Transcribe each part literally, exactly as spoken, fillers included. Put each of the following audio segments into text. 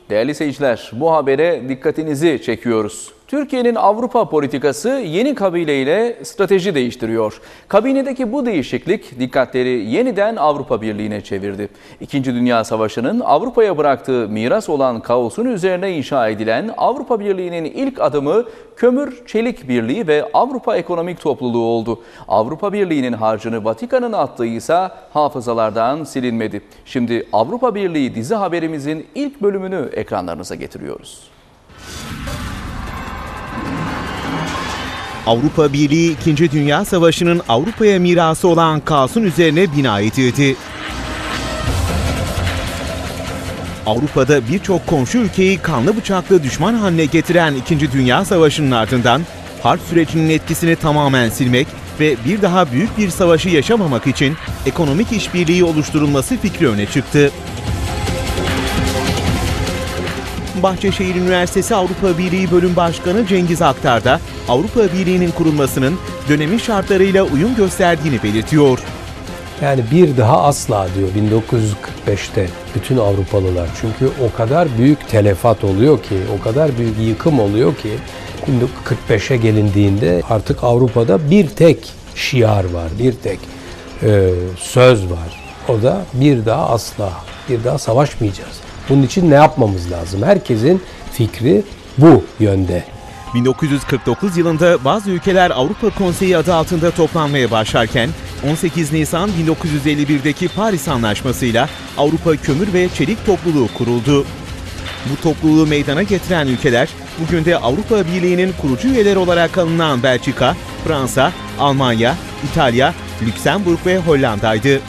Değerli seyirciler, bu habere dikkatinizi çekiyoruz. Türkiye'nin Avrupa politikası yeni kabineyle strateji değiştiriyor. Kabinedeki bu değişiklik dikkatleri yeniden Avrupa Birliği'ne çevirdi. İkinci Dünya Savaşı'nın Avrupa'ya bıraktığı miras olan kaosun üzerine inşa edilen Avrupa Birliği'nin ilk adımı Kömür Çelik Birliği ve Avrupa Ekonomik Topluluğu oldu. Avrupa Birliği'nin harcını Vatikan'ın attığı ise hafızalardan silinmedi. Şimdi Avrupa Birliği dizi haberimizin ilk bölümünü ekranlarınıza getiriyoruz. Avrupa Birliği İkinci Dünya Savaşı'nın Avrupa'ya mirası olan kaosun üzerine bina edildi. Avrupa'da birçok komşu ülkeyi kanlı bıçaklı düşman haline getiren İkinci Dünya Savaşı'nın ardından harp sürecinin etkisini tamamen silmek ve bir daha büyük bir savaşı yaşamamak için ekonomik işbirliği oluşturulması fikri öne çıktı. Bahçeşehir Üniversitesi Avrupa Birliği Bölüm Başkanı Cengiz Aktar da Avrupa Birliği'nin kurulmasının dönemin şartlarıyla uyum gösterdiğini belirtiyor. Yani bir daha asla diyor bin dokuz yüz kırk beşte bütün Avrupalılar. Çünkü o kadar büyük telefat oluyor ki, o kadar büyük yıkım oluyor ki bin dokuz yüz kırk beşe gelindiğinde artık Avrupa'da bir tek şiar var, bir tek e, söz var. O da bir daha asla, bir daha savaşmayacağız. Bunun için ne yapmamız lazım? Herkesin fikri bu yönde. bin dokuz yüz kırk dokuz yılında bazı ülkeler Avrupa Konseyi adı altında toplanmaya başlarken on sekiz Nisan bin dokuz yüz elli birdeki Paris Anlaşması'yla Avrupa Kömür ve Çelik Topluluğu kuruldu. Bu topluluğu meydana getiren ülkeler bugün de Avrupa Birliği'nin kurucu üyeleri olarak alınan Belçika, Fransa, Almanya, İtalya, Lüksemburg ve Hollanda'ydı.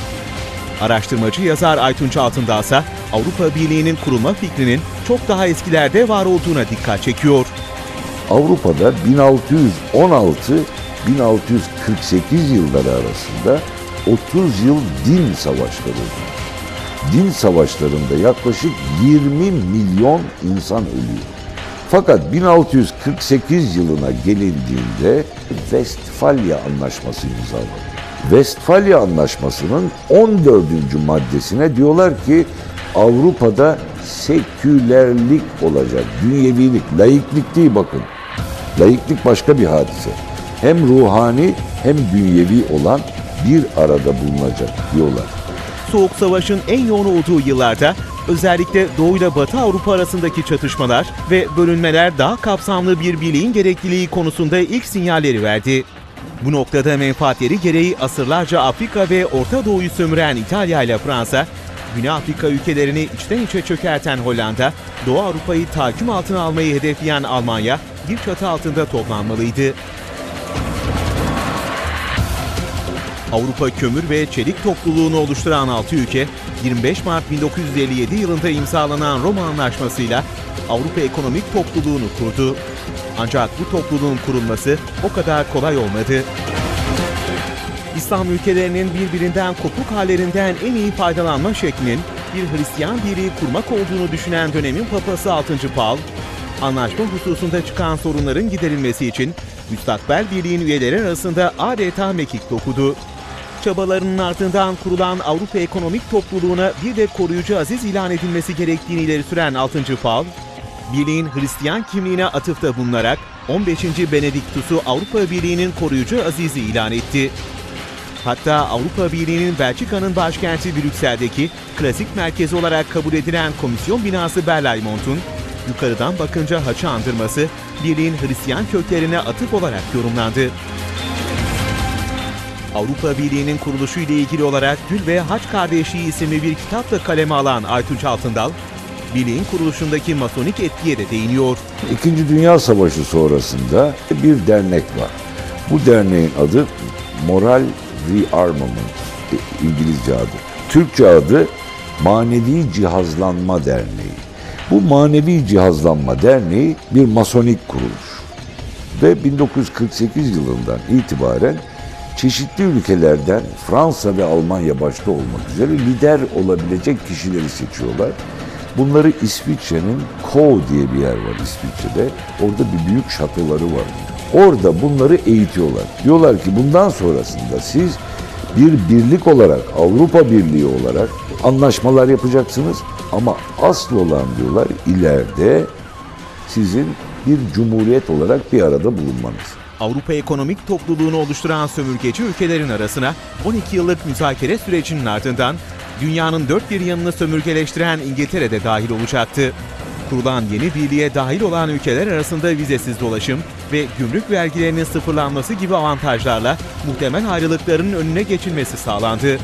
Araştırmacı yazar Aytunç Altındağ ise Avrupa Birliği'nin kurulma fikrinin çok daha eskilerde var olduğuna dikkat çekiyor. Avrupa'da bin altı yüz on altı bin altı yüz kırk sekiz yılları arasında otuz yıl din savaşları oldu. Din savaşlarında yaklaşık yirmi milyon insan ölüyor. Fakat bin altı yüz kırk sekiz yılına gelindiğinde Westfalia Anlaşması imzalandı. Westfalia Anlaşması'nın on dördüncü maddesine diyorlar ki Avrupa'da sekülerlik olacak, dünyevilik, laiklik değil bakın. Laiklik başka bir hadise. Hem ruhani hem dünyevi olan bir arada bulunacak diyorlar. Soğuk Savaş'ın en yoğun olduğu yıllarda özellikle Doğu ile Batı Avrupa arasındaki çatışmalar ve bölünmeler daha kapsamlı bir birliğin gerekliliği konusunda ilk sinyalleri verdi. Bu noktada menfaatleri gereği asırlarca Afrika ve Orta Doğu'yu sömüren İtalya ile Fransa, Güney Afrika ülkelerini içten içe çökerten Hollanda, Doğu Avrupa'yı tahakküm altına almayı hedefleyen Almanya bir çatı altında toplanmalıydı. Avrupa Kömür ve Çelik Topluluğunu oluşturan altı ülke, yirmi beş Mart bin dokuz yüz elli yedi yılında imzalanan Roma Anlaşması'yla Avrupa Ekonomik Topluluğunu kurdu. Ancak bu topluluğun kurulması o kadar kolay olmadı. İslam ülkelerinin birbirinden kopuk hallerinden en iyi faydalanma şeklinin bir Hristiyan birliği kurmak olduğunu düşünen dönemin Papası altıncı Paul, anlaşma hususunda çıkan sorunların giderilmesi için müstakbel birliğin üyeleri arasında adeta mekik dokudu. Çabalarının ardından kurulan Avrupa Ekonomik Topluluğu'na bir de koruyucu aziz ilan edilmesi gerektiğini ileri süren altıncı Paul, birliğin Hristiyan kimliğine atıfta bulunarak on beşinci Benediktus'u Avrupa Birliği'nin koruyucu azizi ilan etti. Hatta Avrupa Birliği'nin Belçika'nın başkenti Brüksel'deki klasik merkezi olarak kabul edilen komisyon binası Berlaymont'un yukarıdan bakınca haçı andırması birliğin Hristiyan köklerine atıf olarak yorumlandı. Avrupa Birliği'nin kuruluşu ile ilgili olarak Gül ve Haç Kardeşliği isimli bir kitapla kaleme alan Aytunç Altındağ, birliğin kuruluşundaki masonik etkiye de değiniyor. İkinci Dünya Savaşı sonrasında bir dernek var. Bu derneğin adı Moral Rearmament, İngilizce adı. Türkçe adı Manevi Cihazlanma Derneği. Bu Manevi Cihazlanma Derneği bir masonik kuruluş. Ve bin dokuz yüz kırk sekiz yılından itibaren çeşitli ülkelerden Fransa ve Almanya başta olmak üzere lider olabilecek kişileri seçiyorlar. Bunları İsviçre'nin Koo diye bir yer var İsviçre'de. Orada bir büyük şatoları var. Orada bunları eğitiyorlar. Diyorlar ki bundan sonrasında siz bir birlik olarak, Avrupa Birliği olarak anlaşmalar yapacaksınız Ama asıl olan diyorlar ileride sizin bir cumhuriyet olarak bir arada bulunmanız. Avrupa Ekonomik Topluluğunu oluşturan sömürgeci ülkelerin arasına on iki yıllık müzakere sürecinin ardından dünyanın dört bir yanını sömürgeleştiren İngiltere de dahil olacaktı. Kurulan yeni birliğe dahil olan ülkeler arasında vizesiz dolaşım ve gümrük vergilerinin sıfırlanması gibi avantajlarla muhtemel ayrılıkların önüne geçilmesi sağlandı.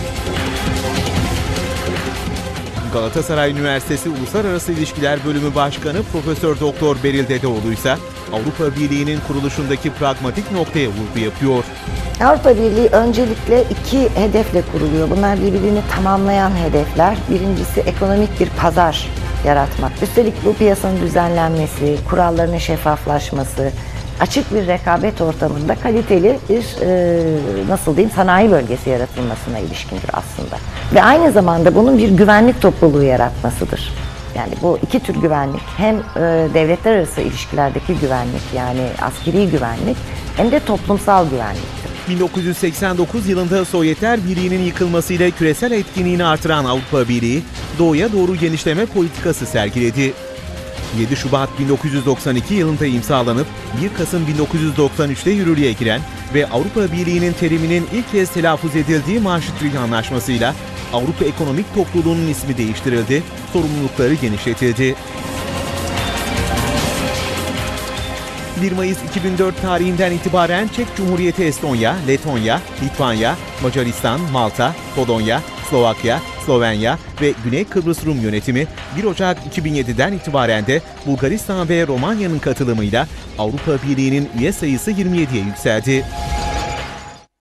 Galatasaray Üniversitesi Uluslararası İlişkiler Bölümü Başkanı Profesör Doktor Beril Dedeoğlu ise Avrupa Birliği'nin kuruluşundaki pragmatik noktaya vurgu yapıyor. Avrupa Birliği öncelikle iki hedefle kuruluyor. Bunlar birbirini tamamlayan hedefler. Birincisi ekonomik bir pazar yaratmak. Üstelik bu piyasanın düzenlenmesi, kurallarının şeffaflaşması, açık bir rekabet ortamında kaliteli bir e, nasıl diyeyim sanayi bölgesi yaratılmasına ilişkindir aslında. Ve aynı zamanda bunun bir güvenlik topluluğu yaratmasıdır. Yani bu iki tür güvenlik hem e, devletler arası ilişkilerdeki güvenlik yani askeri güvenlik hem de toplumsal güvenliktir. bin dokuz yüz seksen dokuz yılında Sovyetler Birliği'nin yıkılmasıyla küresel etkinliğini artıran Avrupa Birliği, doğuya doğru genişleme politikası sergiledi. yedi Şubat bin dokuz yüz doksan iki yılında imzalanıp bir Kasım bin dokuz yüz doksan üçte yürürlüğe giren ve Avrupa Birliği'nin teriminin ilk kez telaffuz edildiği Maastricht Anlaşması'yla Avrupa Ekonomik Topluluğu'nun ismi değiştirildi, sorumlulukları genişletildi. bir Mayıs iki bin dört tarihinden itibaren Çek Cumhuriyeti Estonya, Letonya, Litvanya, Macaristan, Malta, Polonya, Slovakya, Slovenya ve Güney Kıbrıs Rum yönetimi bir Ocak iki bin yediden itibaren de Bulgaristan ve Romanya'nın katılımıyla Avrupa Birliği'nin üye sayısı yirmi yediye yükseldi.